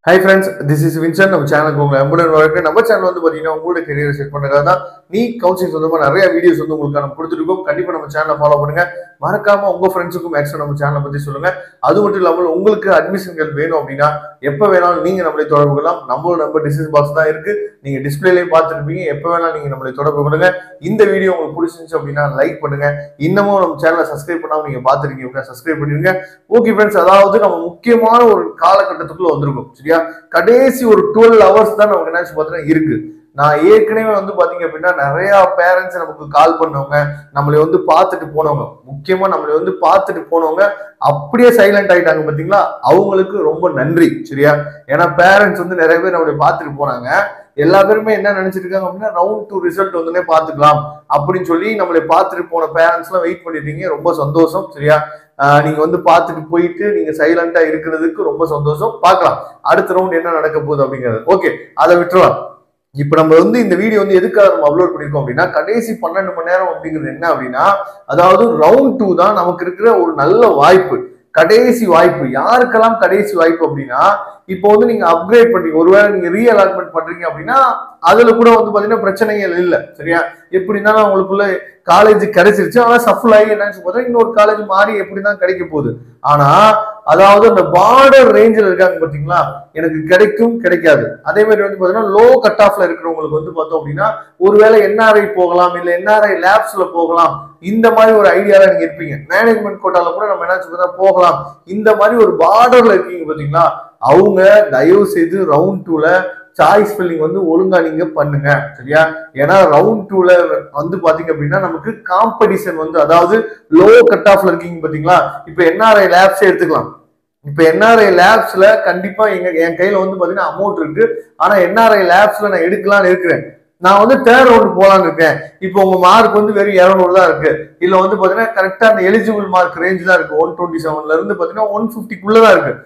Hi friends, this is Vincent. நம்ம சேனலுக்கு உங்களை அன்புடன் வரவேற்கிறேன். நம்ம சேனல் வந்து பாத்தீங்கன்னா உங்களோட கெரியரை செட் பண்றதுக்காக தான் நீட் கவுன்சிலிங் சொந்தமா நிறைய வீடியோஸ் வந்து உங்களுக்கு நம்ம கொடுத்துருக்கோம். கண்டிப்பா நம்ம சேனலை ஃபாலோ பண்ணுங்க. மறக்காம உங்க ஃப்ரெண்ட்ஸுக்கும் மேக்ஸிமம் நம்ம சேனலை பத்தி சொல்லுங்க. அது மட்டும் இல்லாமல் உங்களுக்கு அட்மிஷன்கள் வேணும் அப்படின்னா எப்ப வேணாலும் நீங்க நம்மளை தொடர்பு கொள்ளலாம். நம்மளோட நம்பர் டிஸ்கிரிப்ஷன் பாக்ஸ் தான் இருக்கு. நீங்க டிஸ்பிளேலயே பார்த்துருப்பீங்க. எப்ப வேணாலும் நீங்க நம்மளை தொடர்பு கொள்ளுங்க. இந்த வீடியோ உங்களுக்கு பிடிச்சிருந்துச்சு அப்படின்னா லைக் பண்ணுங்க. இன்னமும் நம்ம சேனலை சப்ஸ்கிரைப் பண்ணாம நீங்க பாத்துருக்கீங்க அப்படின்னா சப்ஸ்கிரைப் பண்ணிருங்க. ஓகே ஃப்ரெண்ட்ஸ், அதாவது நம்ம முக்கியமான ஒரு காலகட்டத்துக்குள்ள வந்திருக்கும். சரியா? கடைசி ஒரு 12 ஹவர்ஸ் தான் நமக்கு என்ன பார்த்தீங்கன்னா இருக்கு. நான் ஏற்கனவே வந்து பாத்தீங்க அப்படின்னா நிறைய பேரண்ட்ஸ் நமக்கு கால் பண்ணவங்க, நம்மளை வந்து பார்த்துட்டு போனவங்க, முக்கியமா நம்மளை வந்து பார்த்துட்டு போனவங்க அப்படியே சைலண்ட் ஆயிட்டாங்க பாத்தீங்களா, அவங்களுக்கு ரொம்ப நன்றி. சரியா? ஏன்னா பேரண்ட்ஸ் வந்து நிறைய பேர் நம்மளை பார்த்துட்டு போனாங்க. எல்லா பேருமே என்ன நினைச்சிட்டு இருக்காங்க அப்படின்னா ரவுண்ட் 2 ரிசல்ட் வந்து பாத்துக்கலாம் அப்படின்னு சொல்லி நம்மளை பார்த்துட்டு போன பேரண்ட்ஸ் எல்லாம் வெயிட் பண்ணிட்டீங்க. ரொம்ப சந்தோஷம். சரியா? நீங்க வந்து பார்த்துட்டு போயிட்டு நீங்க சைலண்டா இருக்கிறதுக்கு ரொம்ப சந்தோஷம். பார்க்கலாம் அடுத்த ரவுண்ட் என்ன நடக்க போகுது அப்படிங்கிறது. ஓகே, அதை விட்டுருவாங்க. இப்ப நம்ம வந்து இந்த வீடியோ வந்து எதுக்காக நம்ம அப்லோட் பண்ணிருக்கோம் அப்படின்னா கடைசி 12 மணி நேரம் அப்படிங்கிறது என்ன அப்படின்னா, அதாவது ரவுண்ட் 2 தான் நமக்கு இருக்கிற ஒரு நல்ல வாய்ப்பு, கடைசி வாய்ப்பு. யாருக்கெல்லாம் கடைசி வாய்ப்பு அப்படின்னா, இப்போ வந்து நீங்க அப்கிரேட் பண்றீங்க, ஒருவேளை நீங்க ரீஅலாட்மெண்ட் பண்றீங்க அப்படின்னா அதுல கூட வந்து பாத்தீங்கன்னா பிரச்சனைகள் இல்லை. சரியா? எப்படின்னாலும் அவங்களுக்குள்ள காலேஜ் கிடைச்சிருச்சு, ஆனா சஃபுல் ஆகி என்னன்னு பார்த்தா இன்னொரு காலேஜ் மாறி எப்படிதான் கிடைக்க போகுது. ஆனா அதாவது அந்த பார்டர் ரேஞ்சில் இருக்காங்க பாத்தீங்களா, எனக்கு கிடைக்கும் கிடைக்காது. அதே மாதிரி வந்து பாத்தீங்கன்னா லோ கட் ஆஃப்ல இருக்கிறவங்களுக்கு வந்து பார்த்தோம் அப்படின்னா ஒருவேளை என்ஆர்ஐ போகலாம், இல்ல என்ஆர்ஐ லேப்ஸ்ல போகலாம், இந்த மாதிரி ஒரு ஐடியால நீங்க இருப்பீங்க. மேனேஜ்மெண்ட் கோட்டால கூட நம்ம என்ன போகலாம், இந்த மாதிரி ஒரு பார்டர்ல இருக்கீங்க பாத்தீங்களா, அவங்க தயவு செய்து ரவுண்ட் 2ல சாய்ஸ் ஃபில்லிங் வந்து ஒழுங்கா நீங்க பண்ணுங்க. சரியா? ஏன்னா ரவுண்ட் 2ல வந்து பாத்தீங்க அப்படின்னா நமக்கு காம்படிஷன் வந்து, அதாவது லோ கட் ஆஃப்ல இருக்கீங்க பாத்தீங்களா, இப்ப என்ஆர்ஐ லேப்ஸ் எடுத்துக்கலாம். இப்ப என்ஆர்ஐ லேப்ஸ்ல கண்டிப்பா என் கையில வந்து பாத்தீங்கன்னா அமௌண்ட் இருக்கு. ஆனா என்ஆர்ஐ லேப்ஸ்ல நான் எடுக்கலாம்னு இருக்கிறேன். நான் வந்து தேர்ட் ரவுண்ட் போலான்னு இருக்கேன். இப்போ உங்க மார்க் வந்து வெறும் 200 தான் இருக்கு. இல்ல வந்து பாத்தீங்கன்னா கரெக்டா அந்த எலிஜிபிள் மார்க் ரேஞ்ச் தான் இருக்கு. 127ல இருந்து பாத்தீங்கன்னா 150க்குள்ளதான் இருக்கு.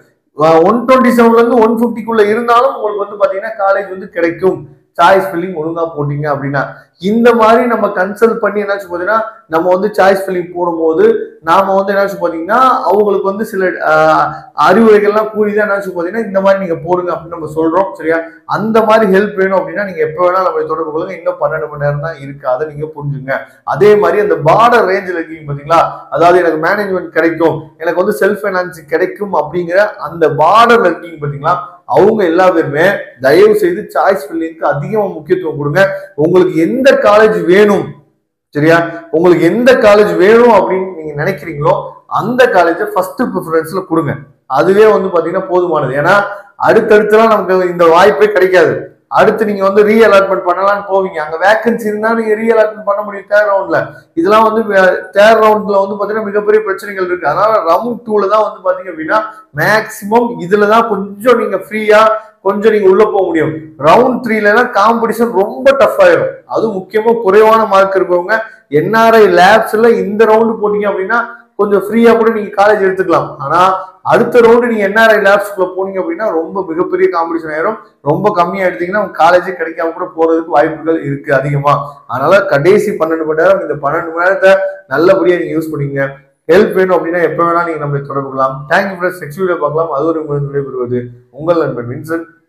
127ல இருந்து 150க்குள்ள இருந்தாலும் உங்களுக்கு வந்து பாத்தீங்கன்னா காலேஜ் வந்து கிடைக்கும், சாய்ஸ் ஃபில்லிங் ஒழுங்கா போட்டீங்க அப்படின்னா. இந்த மாதிரி நம்ம கன்சல்ட் பண்ணி என்னாச்சு பாத்தீங்கன்னா நம்ம வந்து சாய்ஸ் ஃபில்லிங் போடும்போது நாம வந்து என்னாச்சு பாத்தீங்கன்னா அவங்களுக்கு வந்து சில அறிவுரைகள்லாம் கூறிதான் என்னாச்சு பாத்தீங்கன்னா இந்த மாதிரி நீங்க போடுங்க அப்படின்னு நம்ம சொல்றோம். சரியா? அந்த மாதிரி ஹெல்ப் வேணும் அப்படின்னா நீங்க எப்ப வேணாலும் நம்மளை தொடர்பு கொள்ளுங்க. இன்னும் 12 மணி நேரம் தான் இருக்கு, அதை நீங்க புரிஞ்சுங்க. அதே மாதிரி அந்த பார்டர் ரேஞ்சில் இருக்கீங்க பாத்தீங்களா, அதாவது எனக்கு மேனேஜ்மெண்ட் கிடைக்கும், எனக்கு வந்து செல்ஃப் ஃபைனான்ஸ் கிடைக்கும் அப்படிங்கிற அந்த பார்டர்ல இருக்கீங்க பாத்தீங்களா, அவங்க எல்லா பேருமே தயவு செய்து சாய்ஸ் ஃபில்லிங்க்கு அதிகமா முக்கியத்துவம் கொடுங்க. உங்களுக்கு எந்த காலேஜ் வேணும், சரியா, உங்களுக்கு எந்த காலேஜ் வேணும் அப்படின்னு நீங்க நினைக்கிறீங்களோ அந்த காலேஜை ஃபர்ஸ்ட் ப்ரிஃபரன்ஸ்ல கொடுங்க. அதுவே வந்து பாத்தீங்கன்னா போதுமானது. ஏன்னா அடுத்தடுத்துலாம் நமக்கு இந்த வாய்ப்பே கிடைக்காது. அடுத்து நீங்க வந்து ரீஅலாட்மெண்ட் பண்ணலாம்னு போவீங்க, அங்க வேகன்சி இருந்தா நீங்க ரீஅலாட்மெண்ட் பண்ண முடியும் தேர்ட் ரவுண்ட்ல. இதெல்லாம் வந்து தேர்ட் ரவுண்ட்ல வந்து பாத்தீங்கன்னா மிகப்பெரிய பிரச்சனைகள் இருக்கு. அதனால ரவுண்ட் 2ல தான் வந்து பாத்தீங்க அப்படின்னா மேக்சிமம் இதுலதான் கொஞ்சம் நீங்க ஃப்ரீயா கொஞ்சம் நீங்க உள்ள போக முடியும். ரவுண்ட் 3ல காம்படிஷன் ரொம்ப டஃப் ஆயிரும். அதுவும் முக்கியமா குறைவான மார்க் இருக்கவங்க என்ஆர்ஐ லேப்ஸ்ல இந்த ரவுண்டு போட்டீங்க அப்படின்னா கொஞ்சம் ஃப்ரீயா கூட நீங்க காலேஜ் எடுத்துக்கலாம். ஆனா அடுத்த ரவுண்டு நீங்க என்ஆர்ஐ லேப்ஸ்குள்ள போனீங்க அப்படின்னா ரொம்ப மிகப்பெரிய காம்படிஷன் ஆயிரும். ரொம்ப கம்மியா எடுத்தீங்கன்னா உங்க காலேஜே கிடைக்காம கூட போறதுக்கு வாய்ப்புகள் இருக்கு அதிகமா. அதனால கடைசி 12 மணி நேரம், இந்த 12 மணி நேரத்தை நல்லபடியா நீங்க யூஸ் பண்ணீங்க. ஹெல்ப் வேணும் அப்படின்னா எப்ப வேணாலும் நீங்க நம்மளை தொடர்பு கொள்ளலாம். Thank you friends. நெக்ஸ்ட் வீடியோ பார்க்கலாம். அது ஒரு விடைபெறுவது உங்கள் நண்பன் வின்சென்ட்.